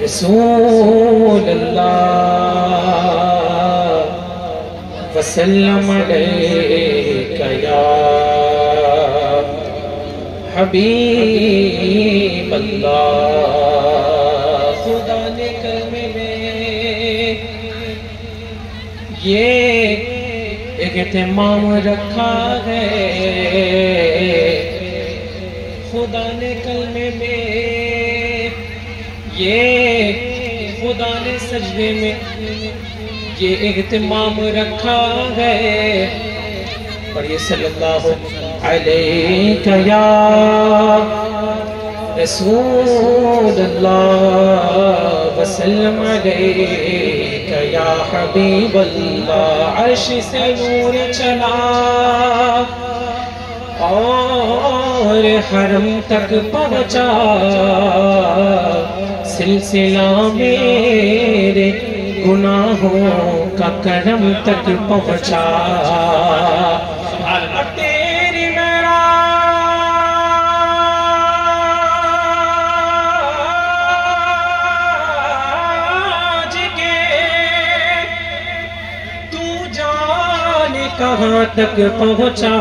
رسول اللہ وسلم علیکہ یا حبیب اللہ خدا نے کلمے میں یہ اہتمام رکھا ہے خدا نے کلمے میں یہ خدا نے سجدے میں یہ اہتمام رکھا ہے پڑھیے صلی اللہ علیہ یا رسول اللہ وسلم علیہ یا حبیب اللہ عرش سے نور چلا اور حرم تک پہنچا سلسلہ میرے گناہوں کا کرم تک پہنچا تیری معراج کے تو جانے کہاں تک پہنچا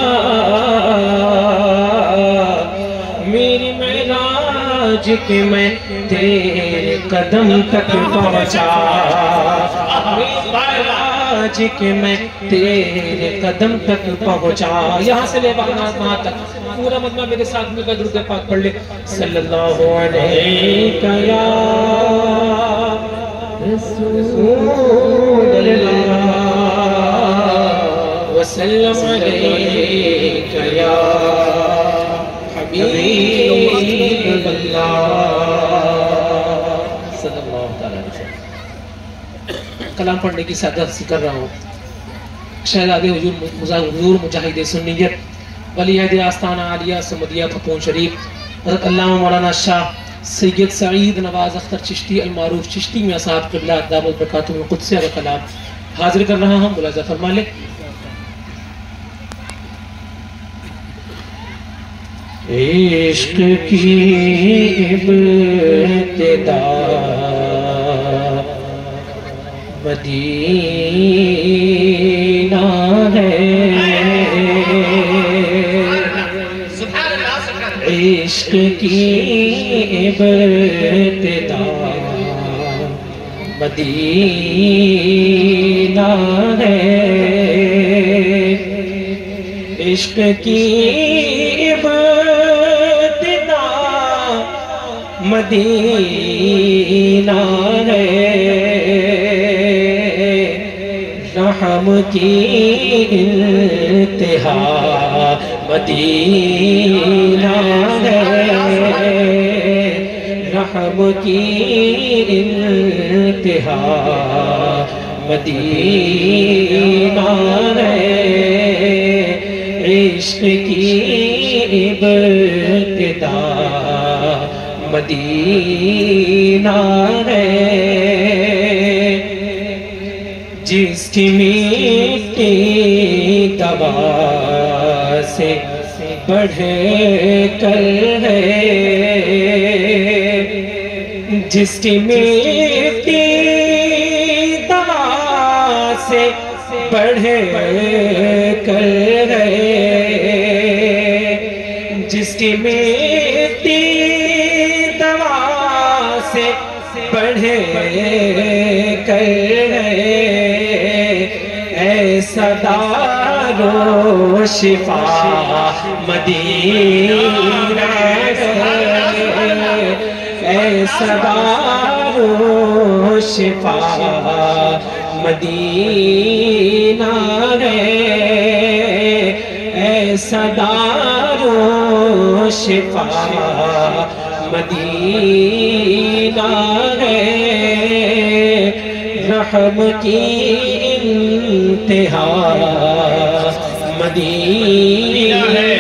میری معراج کے میں تیرے قدم تک پہنچا معراج کے میں تیرے قدم تک پہنچا یہاں سے لے وہاں تک پورا مجمع میرے ساتھ مل کر درود پاک پڑھ لے صلی اللہ علیہ یا رسول اللہ وسلم علیہ یا حبیب اللہ صلی اللہ علیہ وسلم کلام پڑھنے کی سعادت سے کر رہا ہوں شہزادے حضور مجاہد سنیت ولی عہد آستانہ عالیہ سمدیہ پھپون شریف حضرت علامہ مولانا شاہ سید سعید نواز اختر چشتی المعروف چشتی میں صاحب قبلہ دامت برکاتہ میں قدسیہ و کلام حاضر کر رہا ہوں ملاحظہ فرما لیں عشق کی ابتدا مدینہ ہے عشق کی ابتدا مدینہ ہے عشق کی ابتدا مدینہ ہے رحم کی انتہا مدینہ ہے رحم کی انتہا مدینہ ہے عشق کی ابتدا مدینہ ہے جس کی میٹھی دوا سے بڑھ کر ہے جس کی میٹھی دوا سے بڑھ کر ہے جس کی میٹھی دوا سے بڑھ کر ہے ایسا دارو شفا مدینہ ہے ایسا دارو شفا مدینہ ہے ایسا دارو شفا مدینہ ہے رحم کی انتہا مدینہ ہے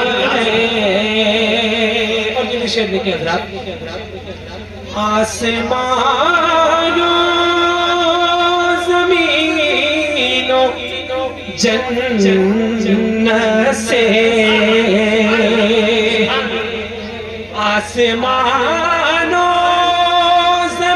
اور یہ شعر دیکھیں حضرات آسمان و زمین و جنت سے آسمان و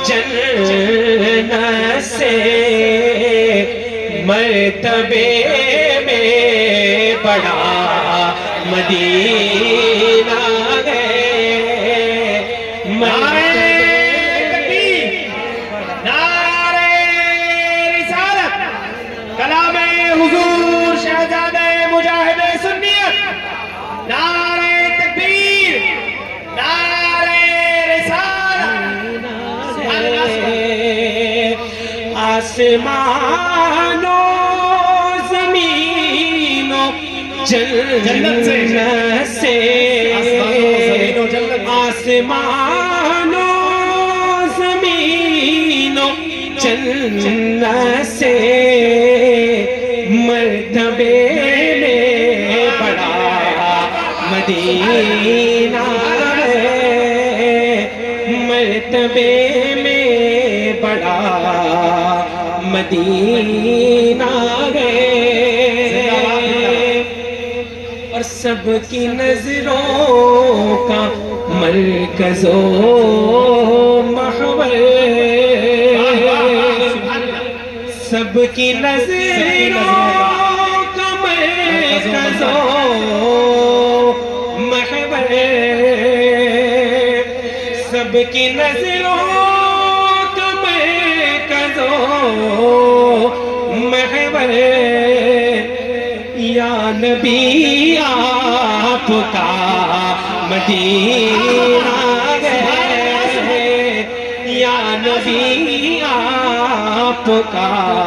جنت سے مرتبے میں بڑا مدینہ ہے نعرہ رسالت کلام حضور شہزادہ مجاہد سنیت نعرہ تکبیر نعرہ رسالت آسمانوں زمینوں جنت سے آسمانوں زمینوں جنت سے مرتبے میں بڑا مدینہ ہے مرتبے میں بڑا مدینہ ہے اور سب کی نظروں کا مرکز و محور سب کی نظروں کا مرکز و محور سب کی نظروں کا مرکز و محور یا نبی آپ کا مدینہ ہے یا نبی آپ کا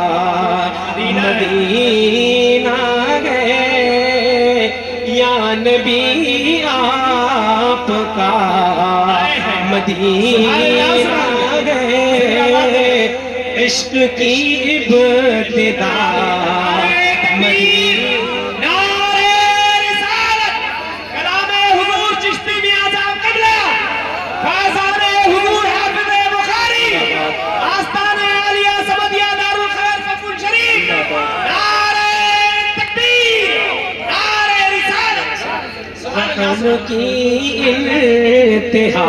مدینہ ہے یا نبی آپ کا مدینہ ہے عشق کی ابتدا کی انتہا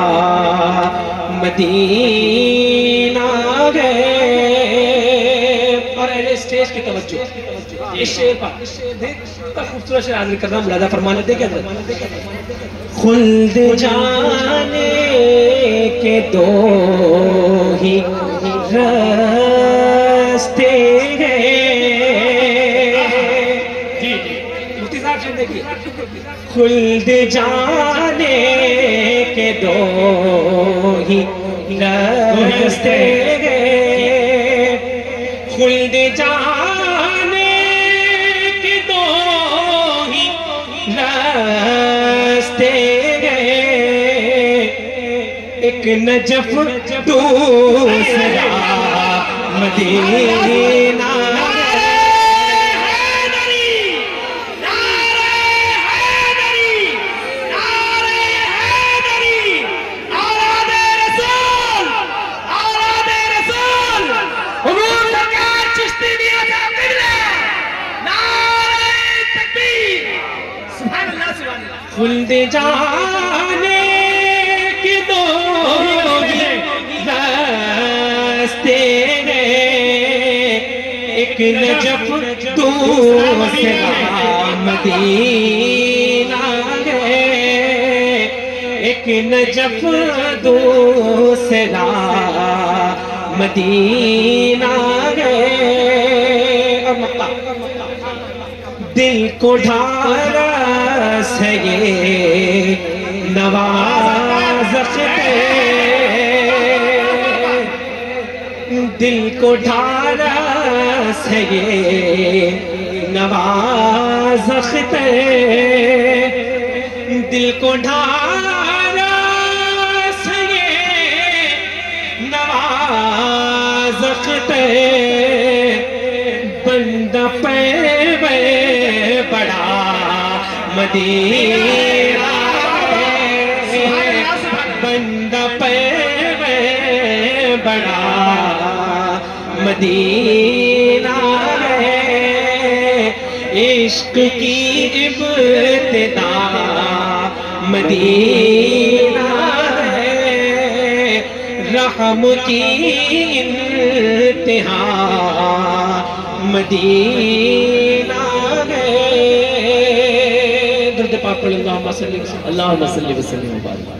مدینہ ہے اور اہل اسٹیج کی توجہ اس شعر پر خوبصورت شعر حاضر کرنا ملاحظہ فرمانے دے کیا خلد جانے کے دو ہی راستے ہیں خلد جانے کے دو ہی راستے ہیں خلد جانے کے دو ہی راستے ہیں ایک نجف دوسرا مدینہ خلد جانے کے دو راستے ہیں ایک نجف دوسرا مدینہ ہے ایک نجف دوسرا مدینہ ہے اور مکہ دل کو ڈھارس ہے یہ نوازش ہے دل کو ڈھارس ہے یہ نوازش ہے دل کو ڈھارس ہے یہ نوازش ہے بندہ پہ بڑا مدینہ بندہ پہ بڑا مدینہ ہے عشق کی ابتدا مدینہ ہے رحم کی انتہا مدینہ ہے. درود پاک پڑھیں. اللہم صلی وسلم وبارک.